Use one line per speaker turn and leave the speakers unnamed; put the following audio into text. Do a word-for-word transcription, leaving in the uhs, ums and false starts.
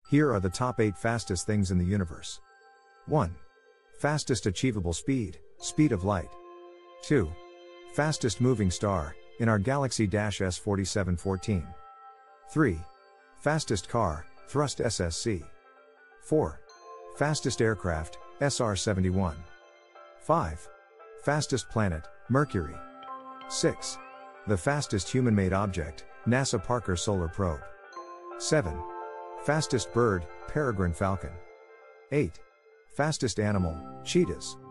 Here are the top eight fastest things in the universe. one. Fastest achievable speed, speed of light. two. Fastest moving star, in our galaxy S forty-seven fourteen. three. Fastest car, thrust S S C. four. Fastest aircraft, S R seventy-one. five. Fastest planet, Mercury. six. The fastest human-made object, NASA Parker Solar Probe. seven. Fastest bird, peregrine falcon. eight. Fastest animal, cheetahs.